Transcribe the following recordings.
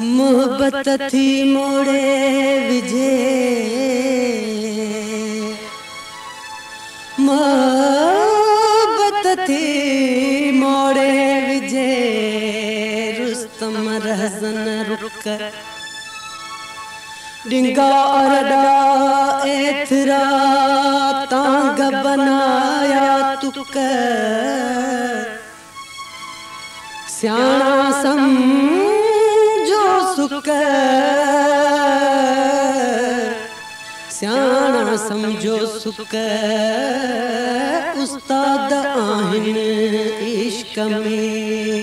मोहब्बत थी मोड़े विझे, मोहब्बत थी मोड़े विझे, रुस्तम रहज़न रुक डिंगा अरडा एथरा तांग बनाया तुक, स्याणा समझो सुक, स्याणा समझो सुक, उस्ताद आहिन इश्क में।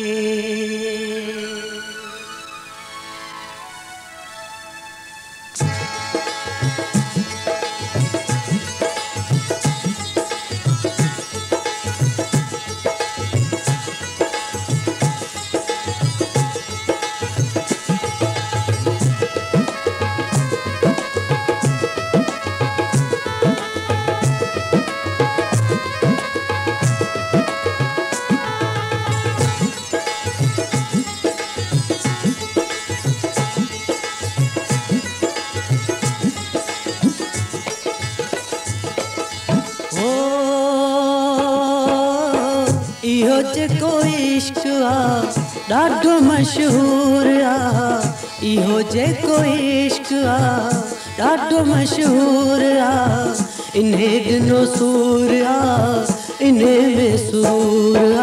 इहो जेको इश्क आ ॾाढो मशहूर आ, इहो जेको इश्क आ ॾाढो मशहूर आ, इन्हे ॾिनो सूर आ, इन्हे में सूर आ।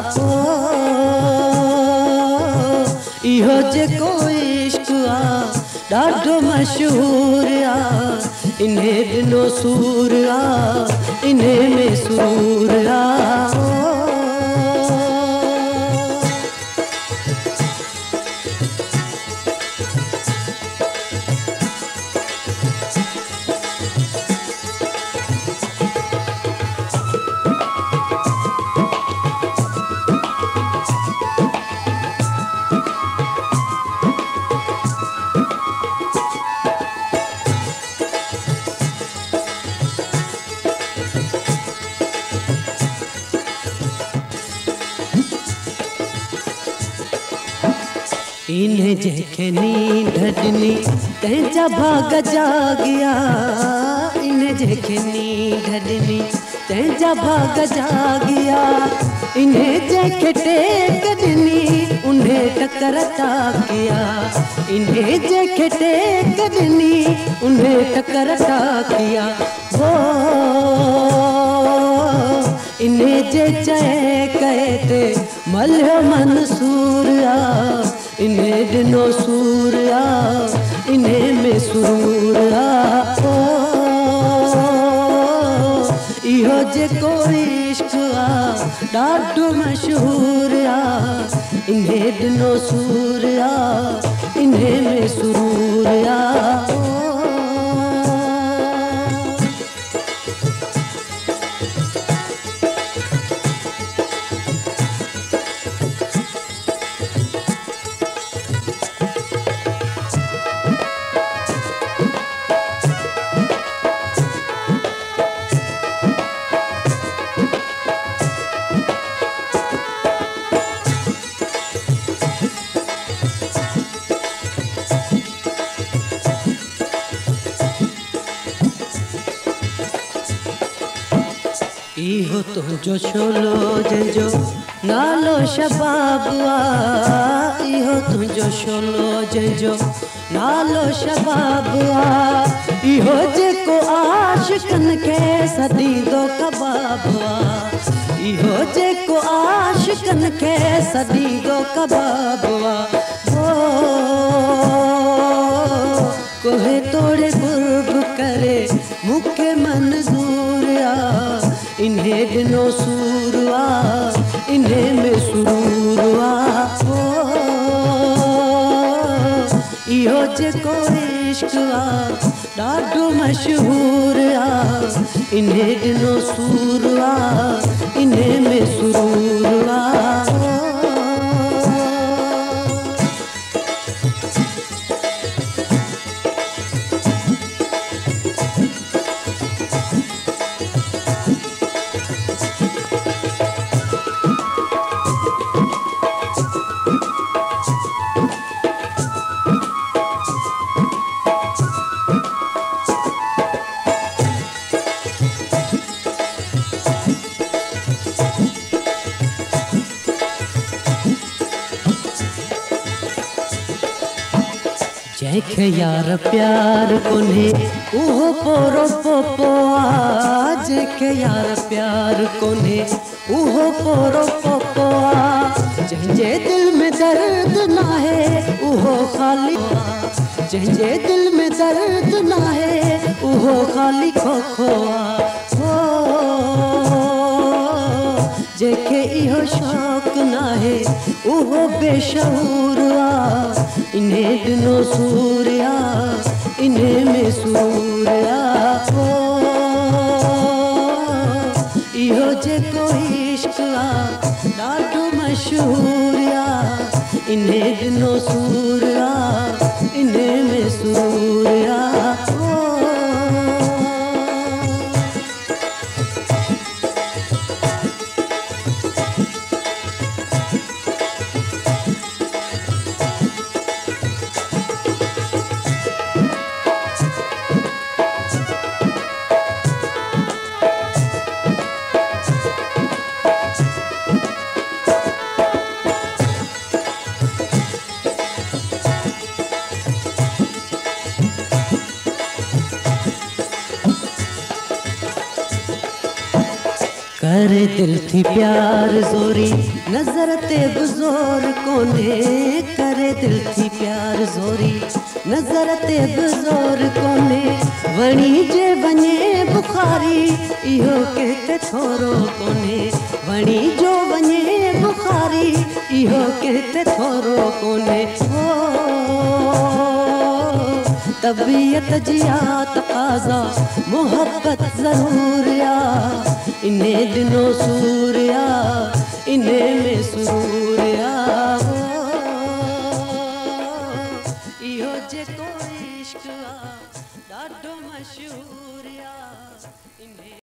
इहो जेको इश्क आ ॾाढो मशहूर आ, इन्हे ॾिनो सूर आ, इन्हे में सूर आ। इन्हें जेके नींद ॾिनी तंहिंजा भाग जागिया, इन्हें जेके नींद ॾिनी तंहिंजा भाग जागिया, इन्हें जेके टेक ॾिनी उन्हें टकर ताकिया, इन्हें जेके टेक ॾिनी उन्हें टकर ताकिया। वो इन्हें जे चए कहे ते मल्ह मंसूर आ, इन्हें ॾिनो सूर आ, इन्हें में सूर आ। इहो जेको इश्क आ ॾाढो मशहूर आ, इन्हें ॾिनो सूर आ, इन्हें में सूर आ। इहो तुंहिंजो शोलो जंहिंजो नालो शबाब आ, इहो तुंहिंजो शोलो जंहिंजो नालो शबाब आ, इहो जेको आशिकनि खे सदींदो कबाब आ, इहो जेको आशिकनि खे सदींदो कबाब आ। कोहे तोड़े गुर्ब करे मूंखे मंज़ूर आ, इन्हें ॾिनो सूर आ, इन्हें में सूर आ। इहो जेको इश्क आ ॾाढो मशहूर आ, इन्हें ॾिनो सूर आ, इन्हें में सूर आ। जंहिंखे यार प्यार कोन्हे उहो पोरो पोपो आहे। जंहिंखे यार प्यार कोन्हे उहो पोरो पोपो आहे। जंहिंजे दिल में दर्द नाहे उहो ख़ाली आहे। जंहिंजे दिल में दर्द नाहे उहो ख़ाली खोखो आहे। जंहिंखे इहो शौक़ु नाहे उहो बेशऊर आहे। इन्हे ॾिनो सूर आहे, इन्हे में सूर आहे। इहो जेको इश्क़ आहे ॾाढो मशहूर आहे। इन्हे ॾिनो सूर आहे, इन्हे में सूर आहे। करे दिल थी प्यार ज़ोरी नज़र ते बि ज़ोर कोन्हे। करे दिल थी प्यार ज़ोरी नज़र ते बि ज़ोर कोन्हे। वणी जे वञे बुखारी इहो कंहिंखे थोरो कोन्हे। वणी जो वञे बुखारी इहो कंहिंखे थोरो कोन्हे। तबीयत जी तक़ाज़ा मोहब्बत ज़रूर आहे। इन्हे ॾिनो सूर आहे, इन्हे में सूर आहे। इहो जेको इश्क़ आहे ॾाढो मशहूर आहे।